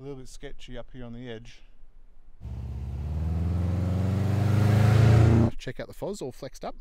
little bit sketchy up here on the edge. Check out the FOS all flexed up.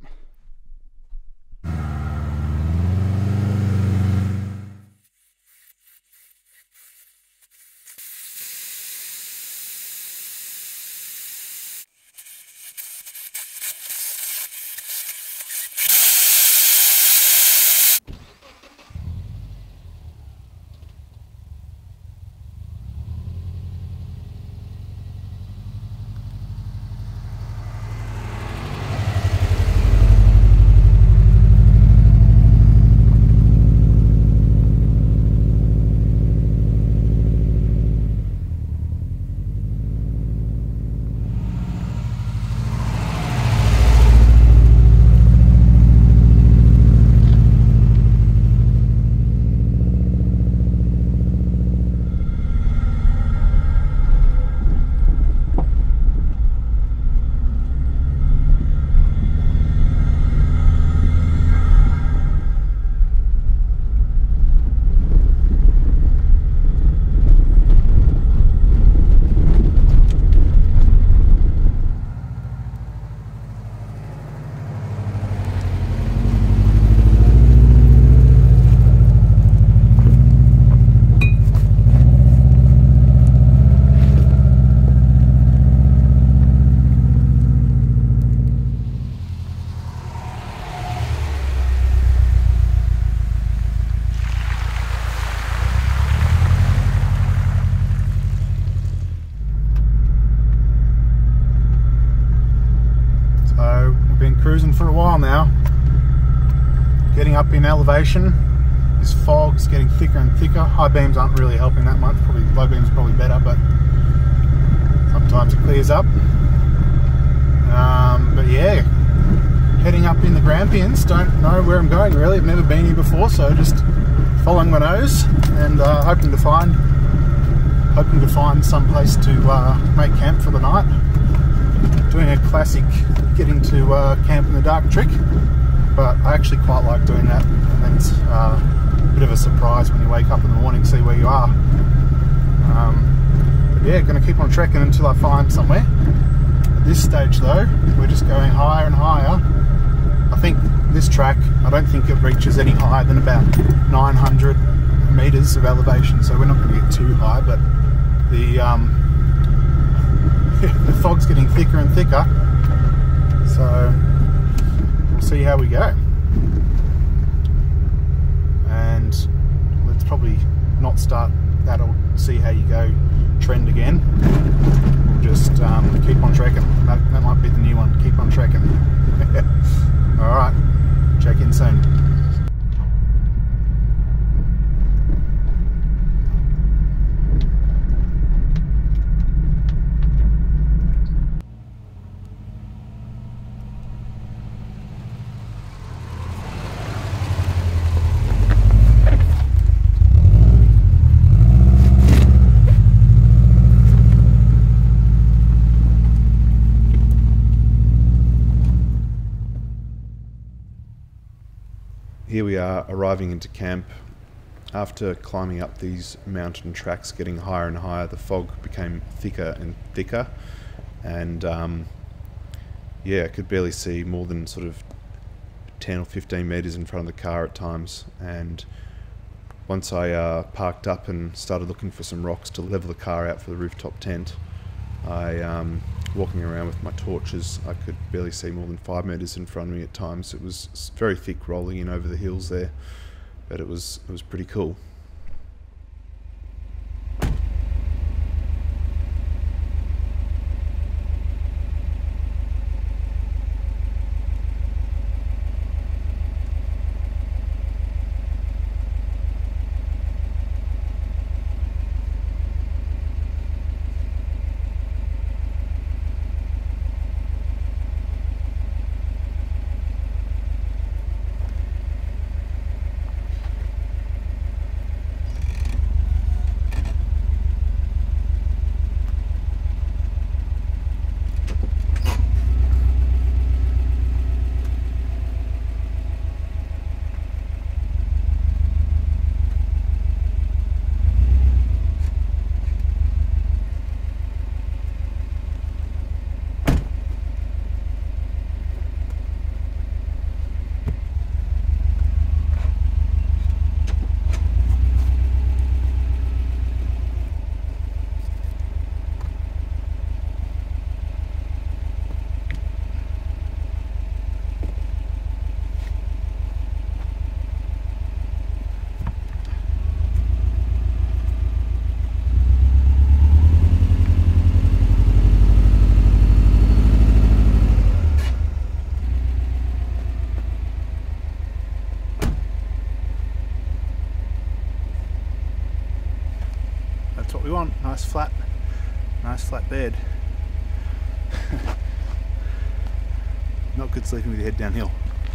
Cruising for a while now, getting up in elevation. This fog's getting thicker and thicker. High beams aren't really helping that much, probably low beams probably better, but sometimes it clears up. But yeah, heading up in the Grampians. Don't know where I'm going really, I've never been here before, so just following my nose and hoping to find some place to make camp for the night. Doing a classic getting to camp in the dark trick, but I actually quite like doing that, and then it's a bit of a surprise when you wake up in the morning, see where you are. But yeah, going to keep on trekking until I find somewhere. At this stage though, we're just going higher and higher. I think this track, I don't think it reaches any higher than about 900 meters of elevation, so we're not going to get too high, but the fog's getting thicker and thicker, so we'll see how we go. And let's probably not start that or see how you go trend again. We'll just keep on trekking. That might be the new one, keep on trekking. Alright, check in soon. Here we are arriving into camp. After climbing up these mountain tracks, getting higher and higher, the fog became thicker and thicker, and yeah, I could barely see more than sort of 10 or 15 meters in front of the car at times. And once I parked up and started looking for some rocks to level the car out for the rooftop tent, walking around with my torches, I could barely see more than 5 meters in front of me at times. It was very thick rolling in over the hills there, but it was pretty cool. nice flat bed. Not good sleeping with your head downhill.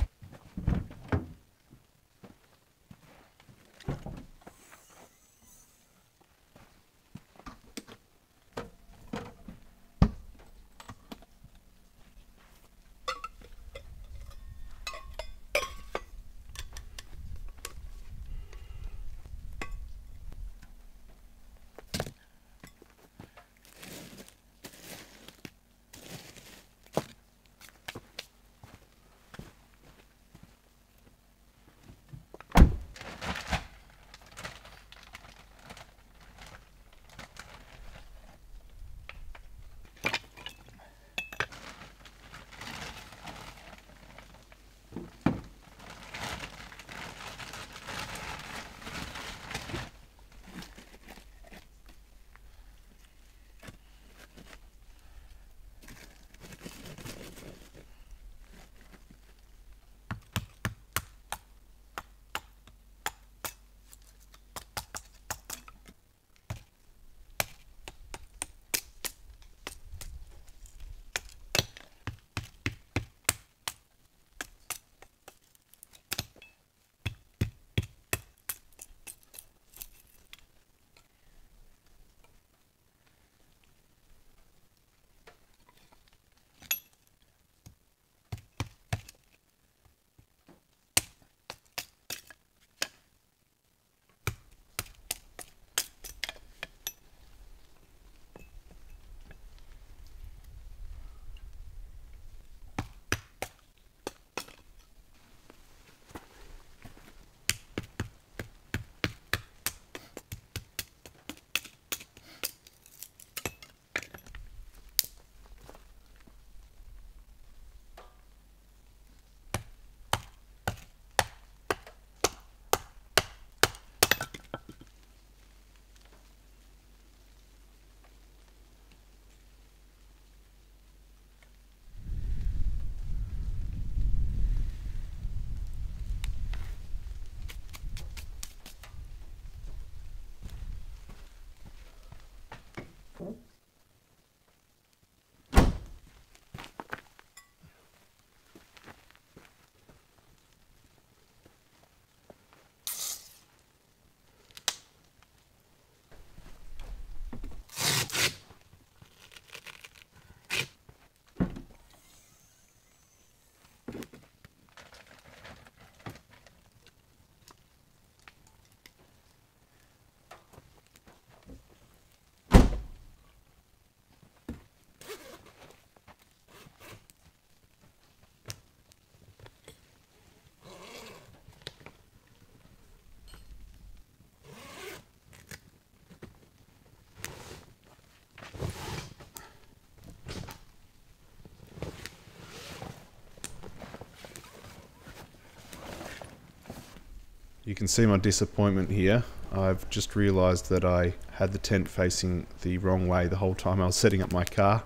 You can see my disappointment here. I've just realised that I had the tent facing the wrong way the whole time I was setting up my car.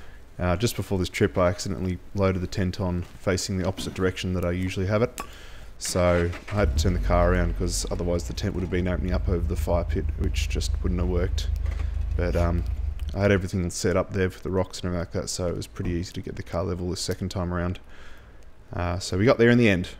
Just before this trip I accidentally loaded the tent on facing the opposite direction that I usually have it. So I had to turn the car around because otherwise the tent would have been opening up over the fire pit, which just wouldn't have worked. But I had everything set up there for the rocks and everything like that, so it was pretty easy to get the car level the second time around. So we got there in the end.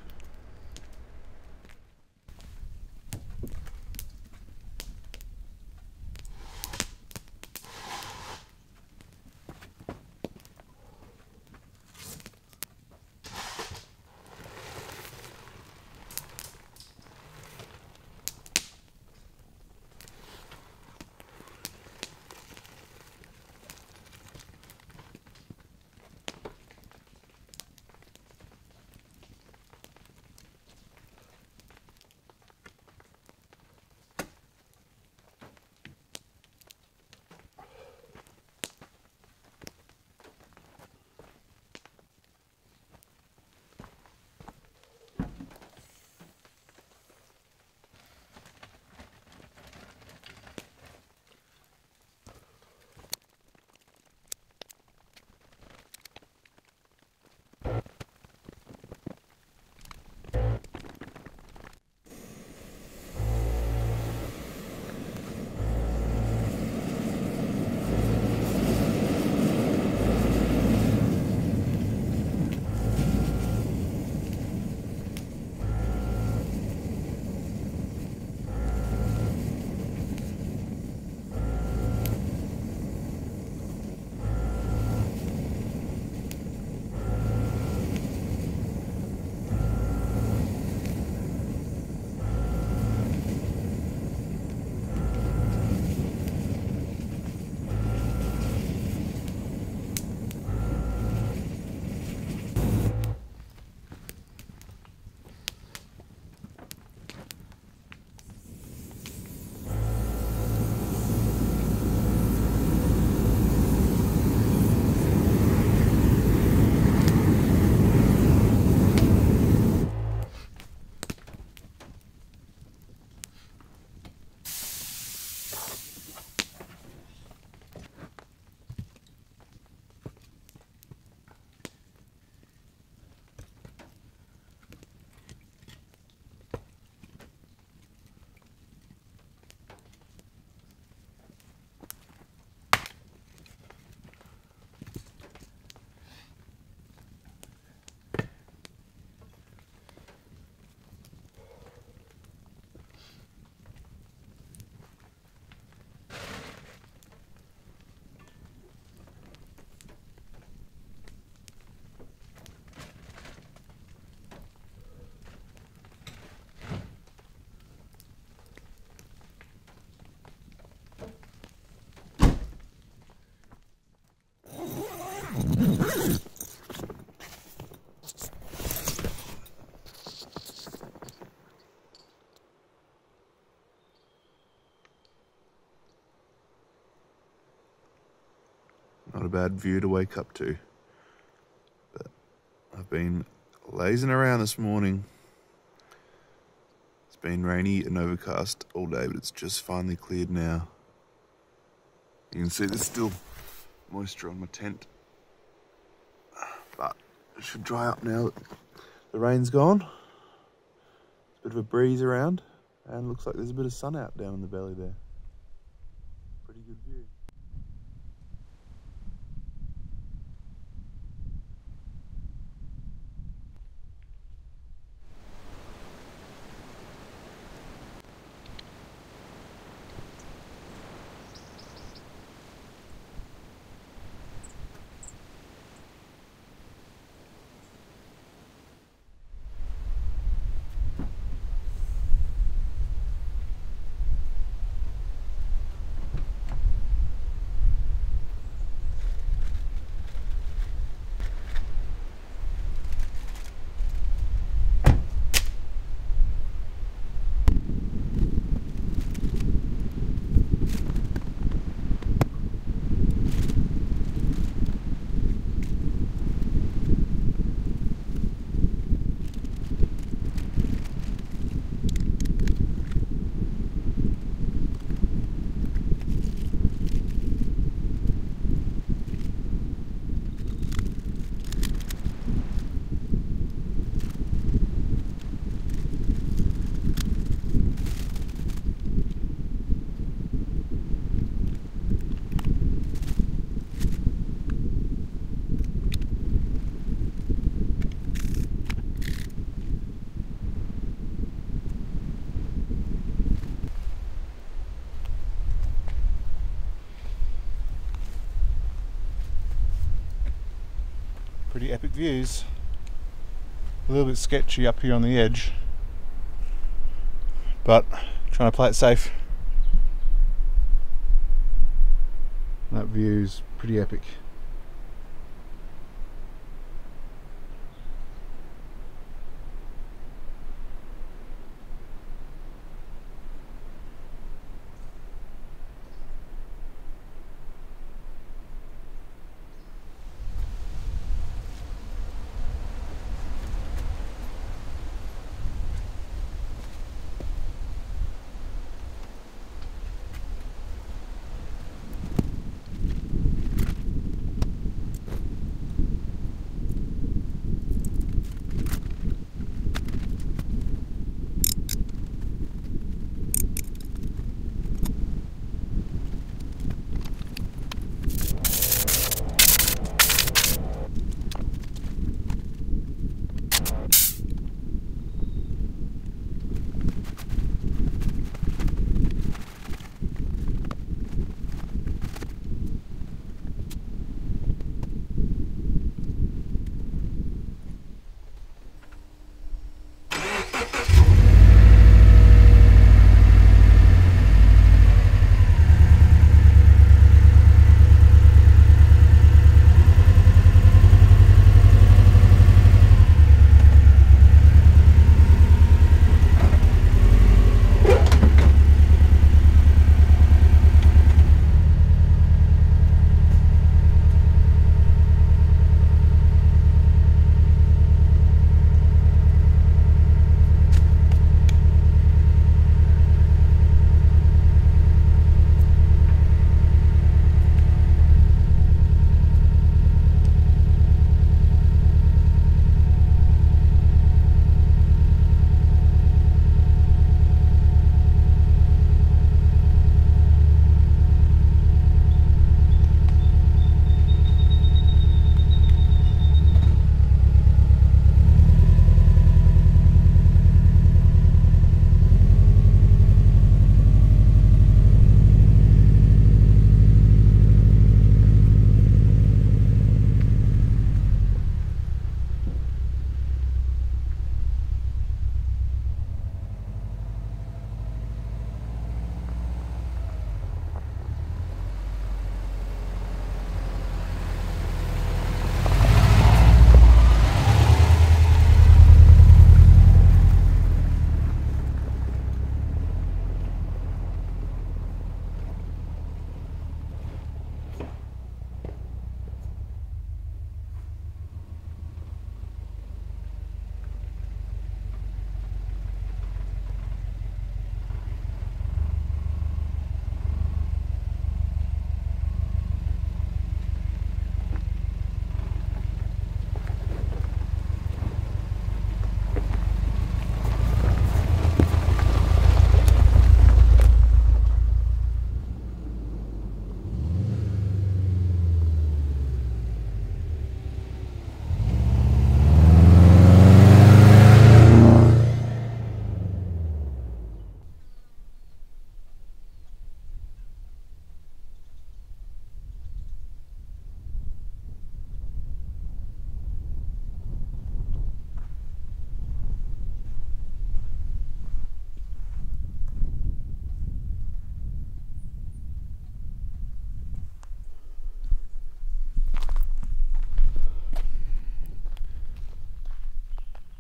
Not a bad view to wake up to. But I've been lazing around this morning. It's been rainy and overcast all day, but it's just finally cleared now. You can see there's still moisture on my tent, but it should dry up now that the rain's gone. There's a bit of a breeze around, and looks like there's a bit of sun out down in the valley there. Pretty good view. Pretty epic views. A little bit sketchy up here on the edge, but trying to play it safe. That view's pretty epic.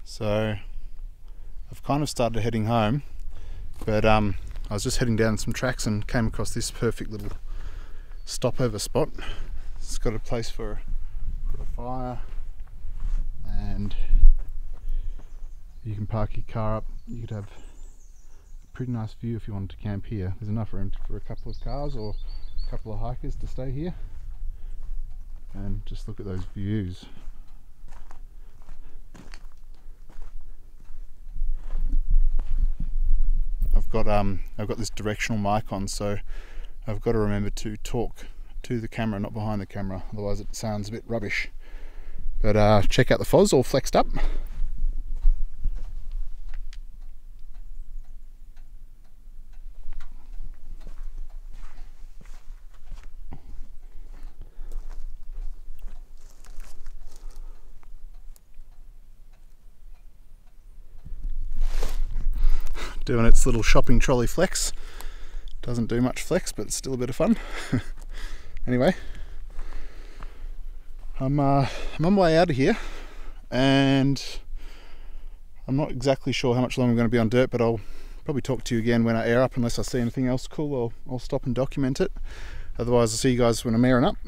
So I've kind of started heading home, but I was just heading down some tracks and came across this perfect little stopover spot. It's got a place for a fire, and you can park your car up. You could have a pretty nice view if you wanted to camp here. There's enough room for a couple of cars or a couple of hikers to stay here, and just look at those views. I've got this directional mic on, so I've got to remember to talk to the camera, not behind the camera, otherwise it sounds a bit rubbish. But check out the Foz all flexed up. Doing its little shopping trolley flex. Doesn't do much flex, but it's still a bit of fun. Anyway, I'm on my way out of here, and I'm not exactly sure how much longer I'm going to be on dirt, but I'll probably talk to you again when I air up. Unless I see anything else cool, I'll stop and document it. Otherwise, I'll see you guys when I'm airing up.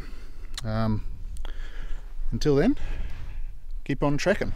Until then, keep on trekking.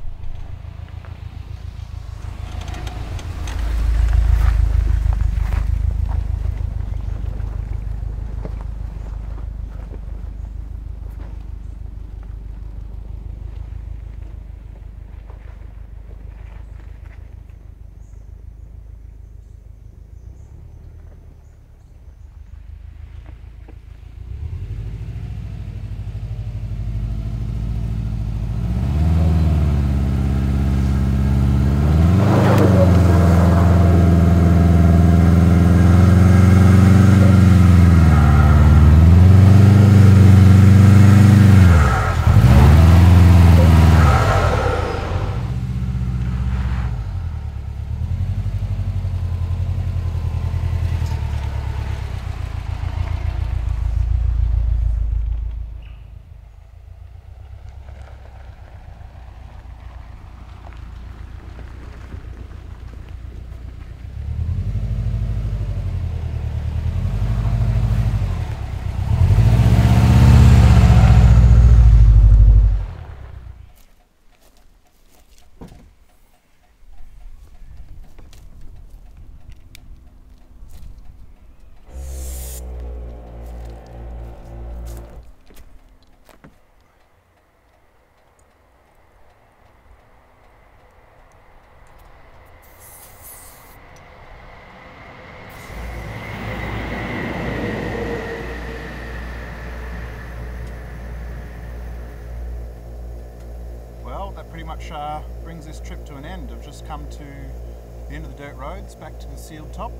That pretty much brings this trip to an end. I've just come to the end of the dirt roads, back to the sealed top,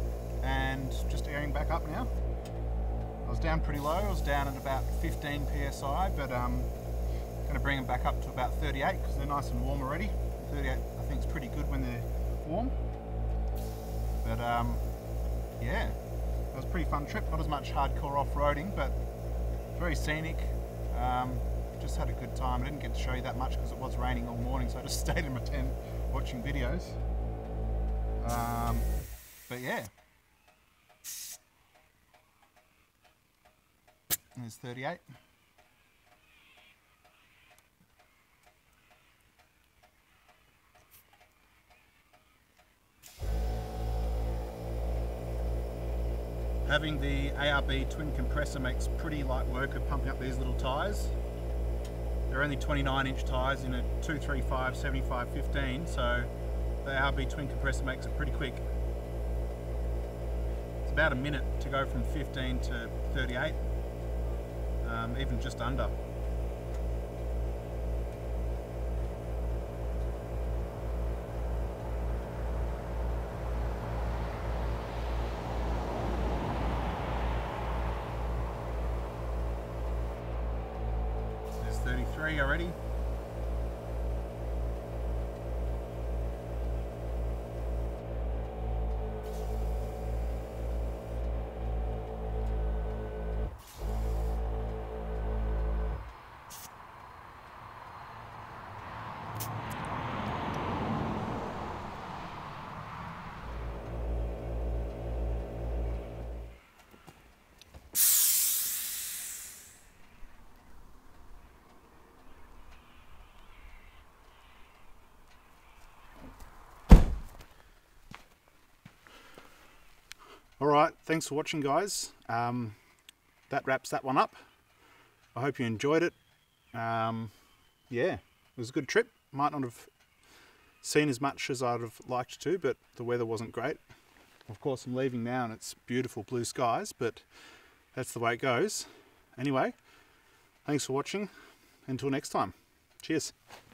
and just airing back up now. I was down pretty low, I was down at about 15 psi, but I'm going to bring them back up to about 38 because they're nice and warm already. 38 I think is pretty good when they're warm. But yeah, it was a pretty fun trip, not as much hardcore off-roading, but very scenic. Just had a good time. I didn't get to show you that much because it was raining all morning, so I just stayed in my tent watching videos. But yeah, there's 38. Having the ARB twin compressor makes pretty light work of pumping up these little tyres. They're only 29-inch tyres in a 235 75 15, so the ARB twin compressor makes it pretty quick. It's about a minute to go from 15 to 38, even just under. There's 33 already. Alright, thanks for watching, guys. That wraps that one up. I hope you enjoyed it. Yeah, it was a good trip. Might not have seen as much as I'd have liked to, but the weather wasn't great. Of course, I'm leaving now and it's beautiful blue skies, but that's the way it goes. Anyway, thanks for watching. Until next time. Cheers.